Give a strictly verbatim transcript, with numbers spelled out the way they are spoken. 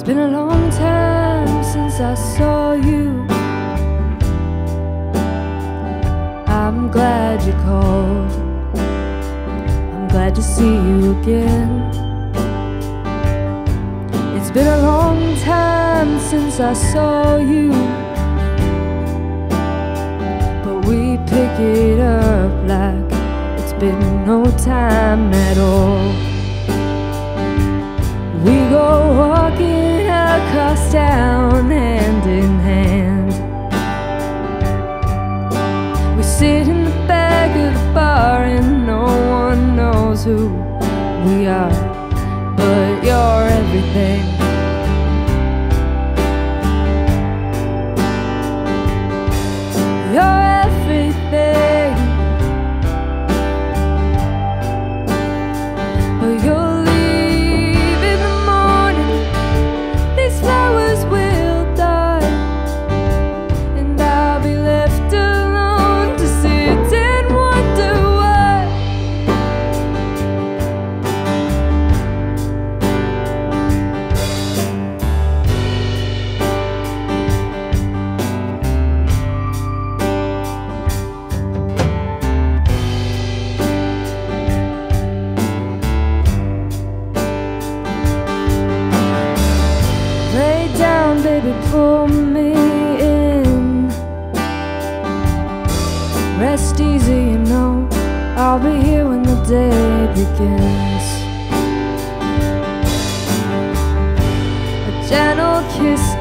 been a long time since I saw you. I'm glad you called. I'm glad to see you again. It's been a long time since I saw you, but we pick it up like it's been no time at all. We go walking across town hand in hand. We sit in the back of the bar and no one knows who we are, but you're everything. You're everything. But you'll leave in the morning. These flowers will die, and I'll be left alone to sit and wonder why. Lay down, baby, pull me in. Rest easy, you know, I'll be here when the day begins. A gentle kiss